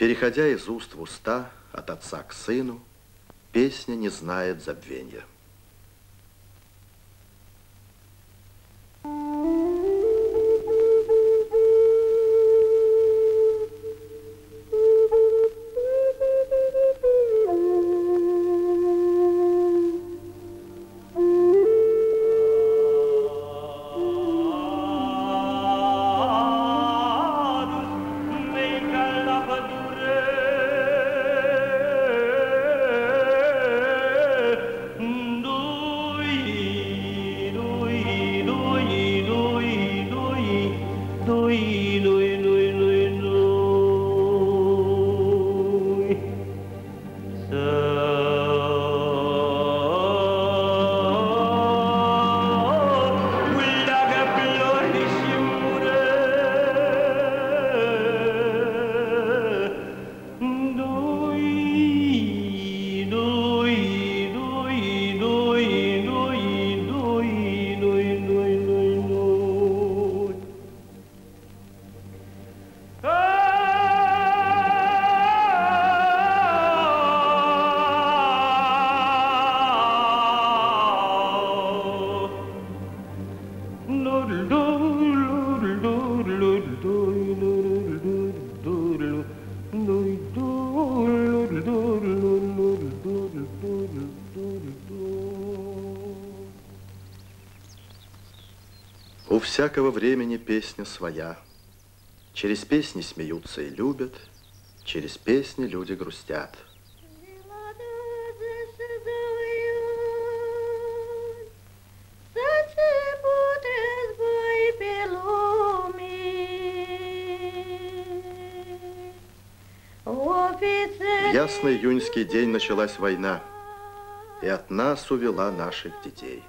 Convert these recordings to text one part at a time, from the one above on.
Переходя из уст в уста, от отца к сыну, песня не знает забвенья. У всякого времени песня своя. Через песни смеются и любят, через песни люди грустят. В ясный июньский день началась война, и от нас увела наших детей.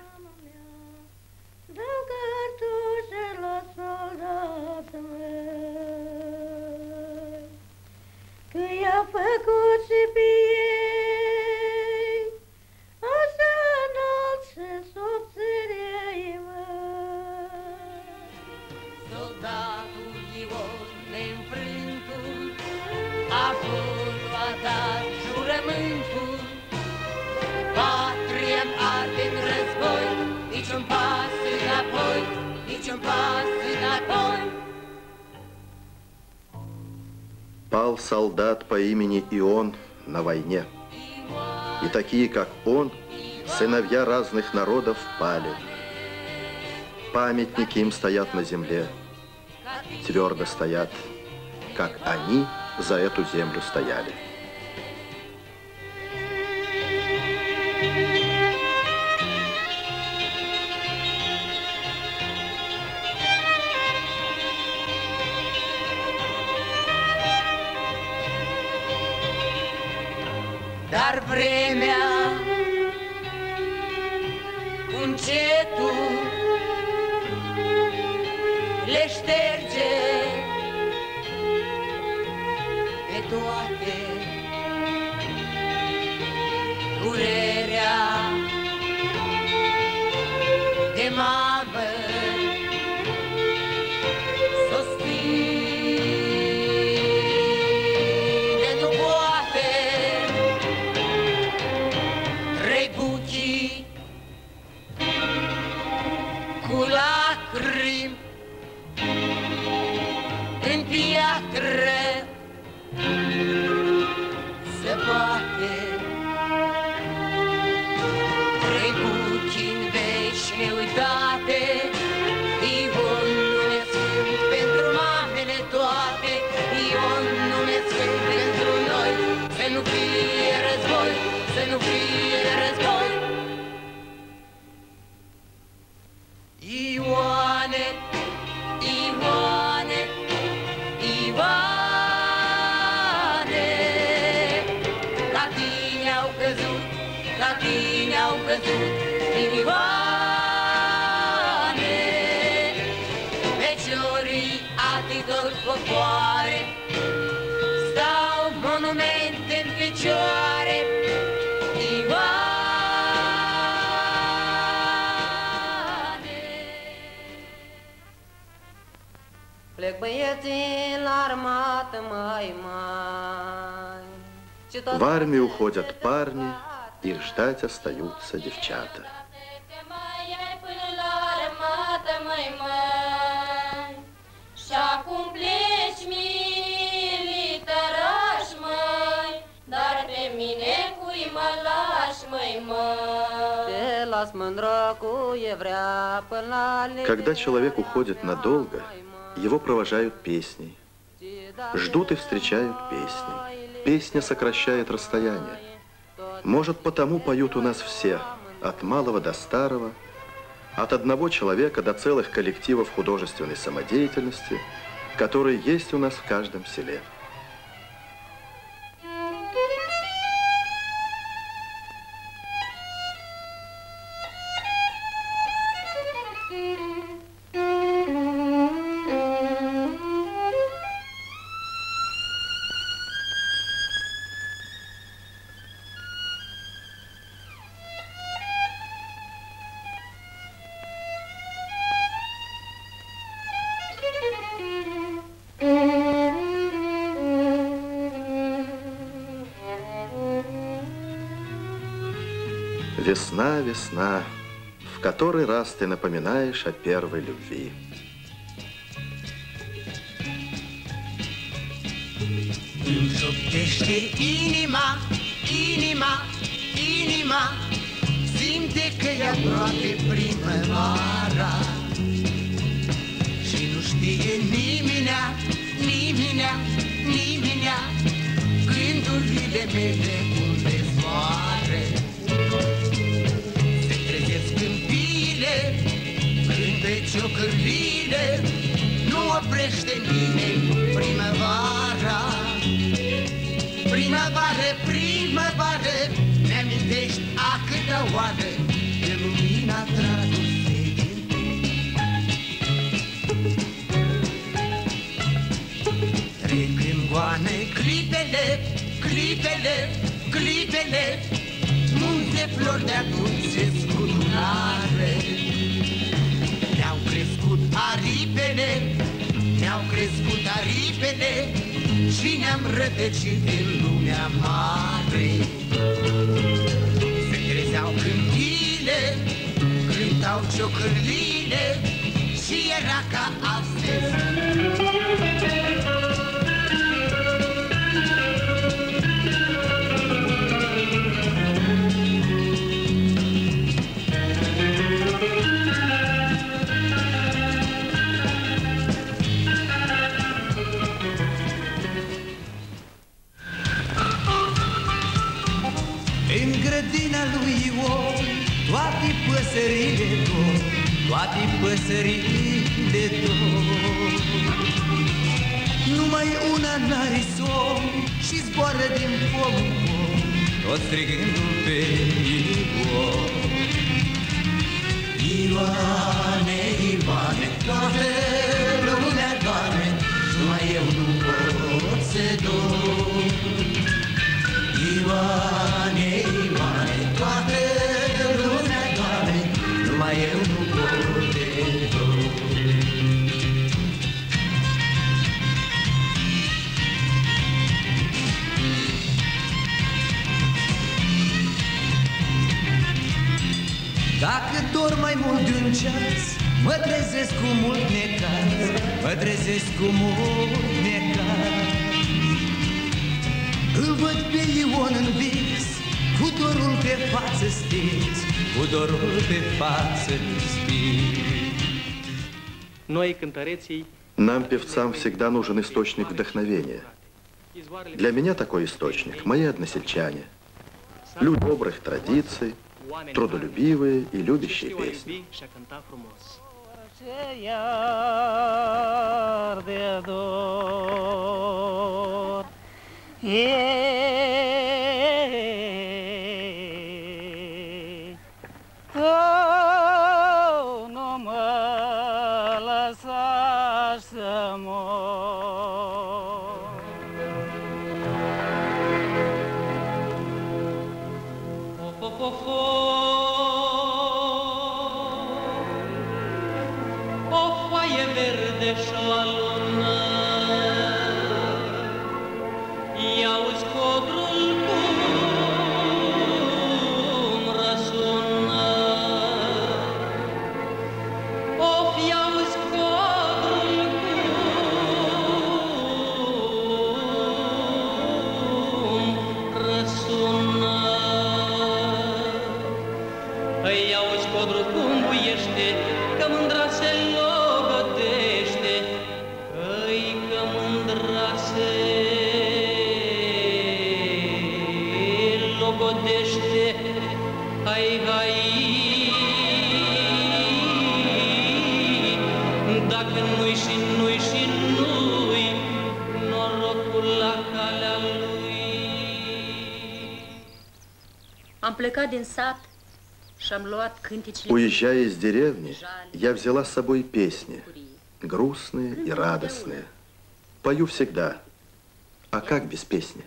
Пал солдат по имени Ион на войне. И такие, как он, сыновья разных народов пали. Памятники им стоят на земле, твердо стоят, как они за эту землю стояли. Dar vremea cu încetul le șterge pe toate durerea de mamă s-o stinge, nu poate trebuchi cu lacrimi în piatră se bate. Trebuchi în veci neuitate, Ion nume sfânt pentru mamele toate, Ion nume sfânt pentru noi, să nu fie război, să nu fie război. Ioane, Ioane, Ioane, la tine au căzut, la tine au căzut, Ioane, feciorii atâtor popoare, stau monumente în picioare, Ioane. Plec băieții la armată, mai. В армию уходят parни, их ждать остаются девчата. Și acum pleci, milităraș, măi, dar pe mine cui mă lași, măi. Te las mândră cu evrea până la Когда человек уходит надолго, его провожают песней. Ждут и встречают песней. Песня сокращает расстояние. Может, потому поют у нас все, от малого до старого, от одного человека до целых коллективов художественной самодеятельности, которые есть у нас в каждом селе. Весна, весна, в который раз ты напоминаешь о первой любви. Îmi șoptește inima, inima, inima, simte că e aproape primăvara. Și nu știe niminea, niminea, niminea, gândurile mele unde zboare. Se trezesc câmpiile, cântă ciocârlile, nu oprește nimeni primăvara. Primăvară, primăvară, mi-amintești a câtă oară de lumina dragostei din trec în goane clipele, clipele, clipele, multe flori de atunci se scudunare. Ne-au crescut aripele, ne-au crescut aripele și ne-am rătăcit în lumea mare. Se trezeau câmpiile, cântau ciocârlile și era ca astăzi. În grădina lui Ion, toate păsările dor, toate păsările dor. Numai una n-are somn și zboară din foc în foc, tot strigându-l pe Ion. Ioane, Ioane, toată lumea doarme, numai eu nu pot să dorm. Ioane, Ioane, toată lumea doarme, numai eu nu pot de dorm. Dacă dorm mai mult de un ceas, mă trezesc cu mult necaz, mă trezesc cu mult necaz. Îl văd pe Ion în vis, cu dorul pe față stins, cu dorul pe față stins. Noi, cântăreții, Нам, певцам, всегда нужен источник вдохновения. Для меня такой источник – мои односельчане. Люди добрых традиций, трудолюбивые и любящие песни. Nu mă lăsa să mor. O foaie verde și o alună godește, hai, hai. Dacă nu-i și nu-i și nu-i, norocul la calea lui. Am plecat din sat și am luat cânticile. Уезжая из деревни, я взяла с собой песни, грустные и радостные. Пою всегда. А как без песни?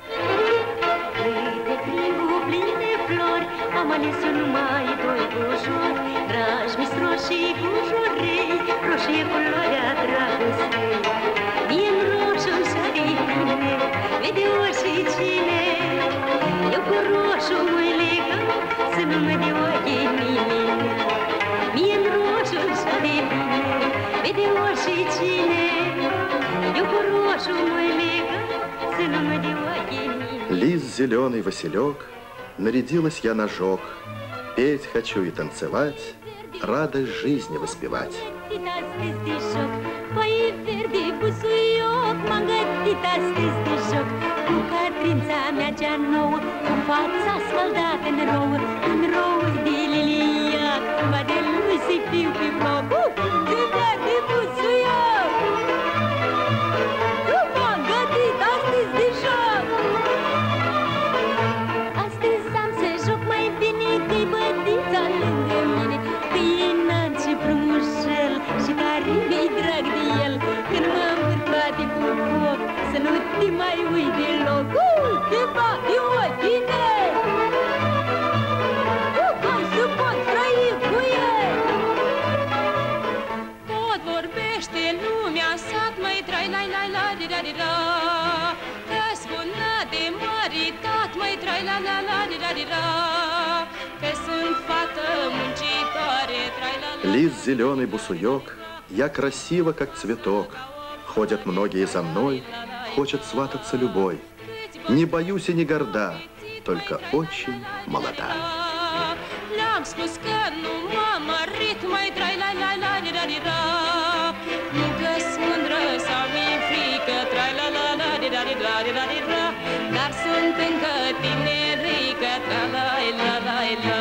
Am ales numai doi bujori, dragi mistroși și bujorei, roșie culoarea dragostei. Mie-n roșu și-a de bine, vede oricine. Eu cu roșu mă legăm, să nu mă de ochii nimeni. Mie-n roșu și-a de bine, vede oricine. Eu cu roșu mă legăm, să nu mă de ochii nimeni. Лист зеленый, Василек, нарядилась я на жог. Петь хочу и танцевать, радость жизни воспевать. Păi verde busuioc, m-am gătit astăzi de joc. Cu Catrința mea cea nouă, cu fața scăldată în rouă de liliac. Ba de lui să fiu pe foc, de verde busuioc. M-am gătit astăzi de joc. Astăzi am să joc mai bine, că-i bădița lângă mine, că e înalt și frumușel și care mi-i drag de el. Când mă îmbârtoate cu foc, să nu te mai uiți deloc. Te bate ochii mei, hai să pot trăi cu el. Tot vorbește lumea în sat, măi, trai, lai, lai, la, di, da, di, da. Că-s bună de măritat, măi, trai, la, la, la, di, da, di, da. Că sunt fată muncitoare, trai, la, la. Лист зеленый, бусуек, я красива, как цветок. Ходят многие за мной, хочет свататься любой. Не боюсь и не горда, только очень молода. Le-am spus că nu m-am mărit, măi, trai, la, la, la, di, da, di, da. Nu că-s mândră sau mi-e frică, trai, la, la, la, di, da, di, da, di, da, di, da. Dar sunt încă tinerică, tra, la, la, la, la.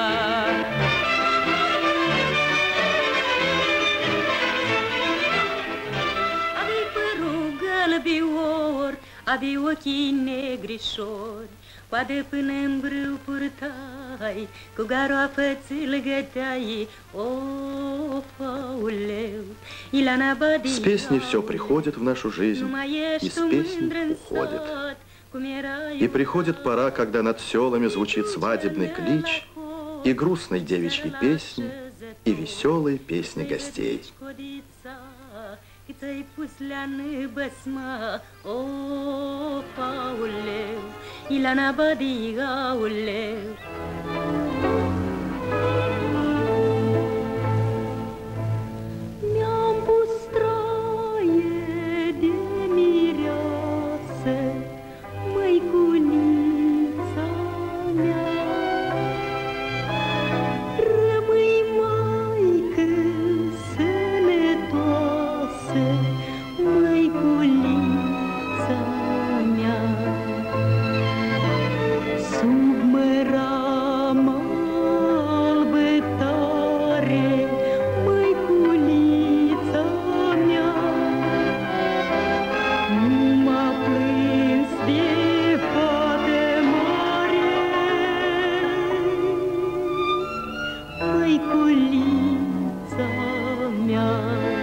Avei părul gălbior, avei ochii negrișori, coadă până-n brâu purtai, cu garoafă ți-l găteai, o, fauleu, Ilana Bădii. С песней все приходит в нашу жизнь, и с песни уходит. И приходит пора, когда над селами звучит свадебный клич, и грустной девичьей песни, и веселой песни гостей. Ți-ai pus la-n băsma, o, fauleu, Ilana Bădii, auleu. Mi-am pus straie de mireasă, măiculița mea. Rămâi, maică, sănătoasă, măiculița mea. Sub mărama albă tare, măiculița mea, nu m-a plâns de fată mare, măiculița mea.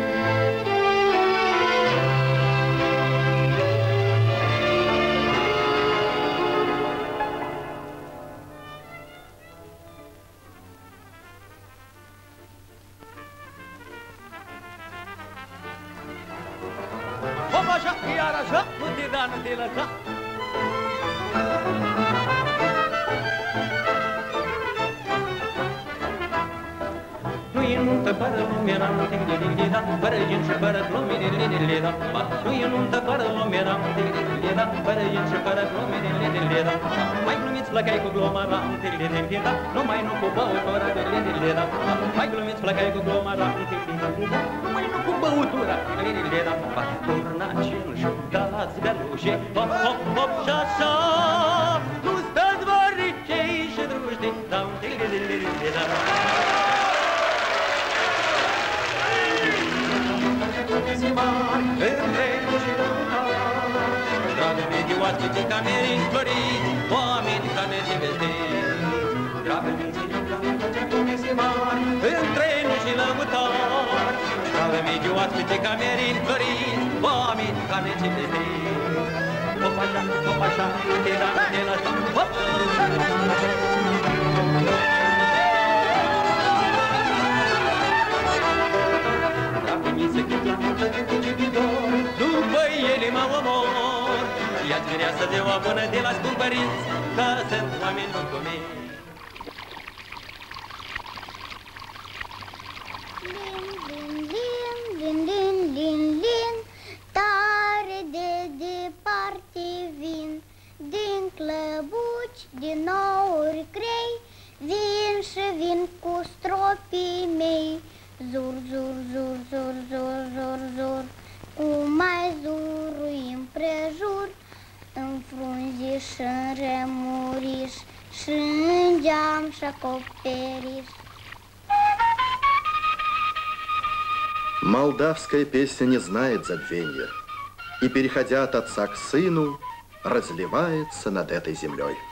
Hop așa, iar așa, nu te da, nu te lăsa. Nu e nuntă fără lume, ram, tig-di-di-di-da, fără gen și fără glume, di-di-di-di-da. Nu e nuntă fără lume, ram, tig-di-di-di-da, fără gen și fără glume, di-di-di-di-da. Mai glumiți flăcai cu gloma, ram, tig-di-di-di-da, numai nu cu băutura, di-di-di-di-da. Mai glumiți flăcai cu gloma, ram, tig-di-di-da, numai nu cu băutura, di-di-di-di-da. Turnacin și dați belușe, hop, hop, hop, și așa, nu stați vari oaspeții camerini floriți, oameni ca necivestei. Grave minții, comise mari, în trenuri și lăutari, grave mici oaspeții camerini floriți, oameni ca necivestei. Hop așa, te da, te lăsa, hop! După ele mă omor, ia-ți mireasă de o bună de la scumpăriți, că sunt oameni buni cu mine. Lin, tare de departe vin, din clăbuci, din nouri crei, vin și vin cu stropii mei. Zur, zur, zur, zur, zur, zur, zur, cum mai zurui împrejur, în frunziș, în remuriș, și în geam și acoperiș. Молдавская песня не знает забвенья и, переходя от отца к сыну, разливается над этой землей.